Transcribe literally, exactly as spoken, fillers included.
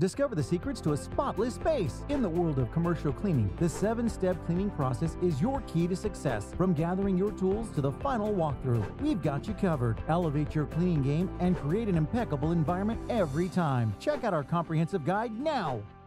Discover the secrets to a spotless space. In the world of commercial cleaning, the seven-step cleaning process is your key to success. From gathering your tools to the final walkthrough, we've got you covered. Elevate your cleaning game and create an impeccable environment every time. Check out our comprehensive guide now.